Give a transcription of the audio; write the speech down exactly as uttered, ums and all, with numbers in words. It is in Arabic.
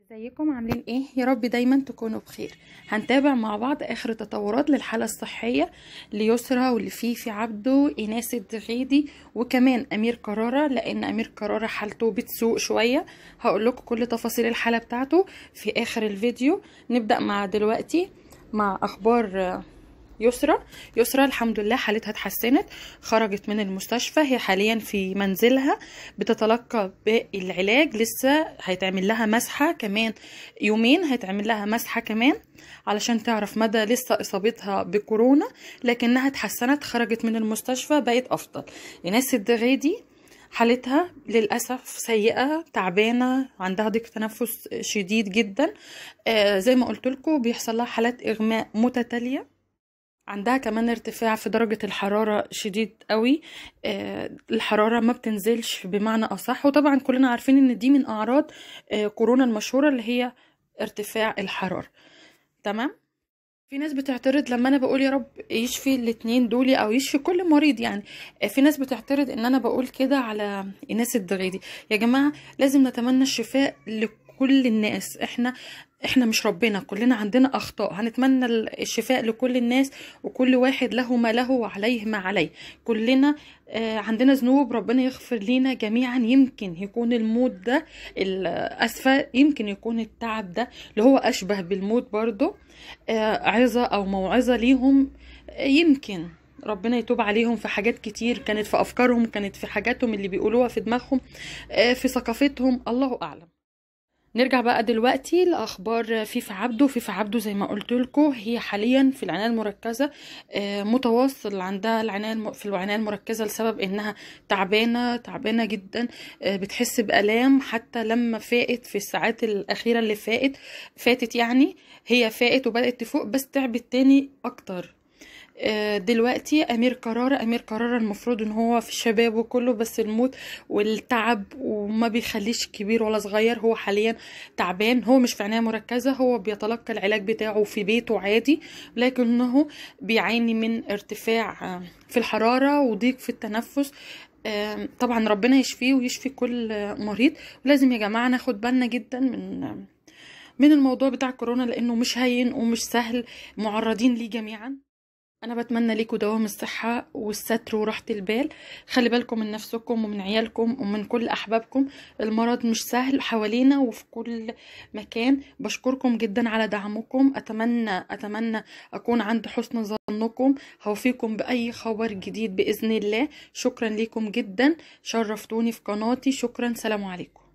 ازيكم عاملين ايه؟ يا رب دايما تكونوا بخير. هنتابع مع بعض اخر التطورات للحالة الصحية ليسرى واللي عبده، ايناس الدغيدي، وكمان امير كرارة، لان امير كرارة حالته بتسوء شوية. هقول لكم كل تفاصيل الحالة بتاعته في اخر الفيديو. نبدأ مع دلوقتي مع اخبار يسرى. يسرى الحمد لله حالتها اتحسنت، خرجت من المستشفى، هي حاليا في منزلها بتتلقى باقي العلاج. لسه هيتعمل لها مسحة كمان يومين، هيتعمل لها مسحة كمان علشان تعرف مدى لسه اصابتها بكورونا، لكنها اتحسنت، خرجت من المستشفى، بقت افضل. ايناس الدغيدي حالتها للأسف سيئة، تعبانة، عندها ضيق تنفس شديد جدا. آه زي ما قلت لكم بيحصل لها حالات إغماء متتالية، عندها كمان ارتفاع في درجة الحرارة شديد قوي. آه الحرارة ما بتنزلش بمعنى أصح، وطبعا كلنا عارفين ان دي من أعراض آه كورونا المشهورة اللي هي ارتفاع الحرارة. تمام. في ناس بتعترض لما انا بقول يا رب يشفي الاتنين دول او يشفي كل مريض، يعني في ناس بتعترض ان انا بقول كده على ايناس الدغيدي. يا جماعة لازم نتمنى الشفاء لكل الناس، احنا احنا مش ربنا، كلنا عندنا اخطاء، هنتمنى الشفاء لكل الناس، وكل واحد له ما له وعليه ما عليه. كلنا آه عندنا ذنوب، ربنا يغفر لينا جميعا. يمكن يكون الموت ده الاسفل، يمكن يكون التعب ده اللي هو اشبه بالموت برضو آه عظة او موعظة ليهم. آه يمكن ربنا يتوب عليهم في حاجات كتير كانت في افكارهم، كانت في حاجاتهم اللي بيقولوها في دماغهم، آه في ثقافتهم، الله اعلم. نرجع بقى دلوقتي لاخبار فيفا عبده. فيفا عبده زي ما قلت لكم هي حاليا في العنايه المركزه، متواصل عندها العنايه في العنايه المركزه لسبب انها تعبانه تعبانه جدا، بتحس بالام حتى لما فاقت في الساعات الاخيره اللي فاتت فاتت يعني هي فاقت وبدات تفوق، بس تعبت تاني اكتر. دلوقتي امير كرارة امير كرارة المفروض ان هو في الشباب وكله، بس الموت والتعب وما بيخليش كبير ولا صغير. هو حاليا تعبان، هو مش في عناية مركزة، هو بيتلقى العلاج بتاعه في بيته عادي، لكنه بيعاني من ارتفاع في الحرارة وضيق في التنفس. طبعا ربنا يشفيه ويشفي كل مريض. ولازم يا جماعة ناخد بالنا جدا من من الموضوع بتاع كورونا، لانه مش هين ومش سهل، معرضين ليه جميعا. انا بتمنى ليكم دوام الصحة والستر وراحة البال. خلي بالكم من نفسكم ومن عيالكم ومن كل احبابكم، المرض مش سهل حوالينا وفي كل مكان. بشكركم جدا على دعمكم، اتمنى اتمنى اكون عند حسن ظنكم، هوفيكم باي خبر جديد باذن الله. شكرا ليكم جدا، شرفتوني في قناتي، شكرا، سلام عليكم.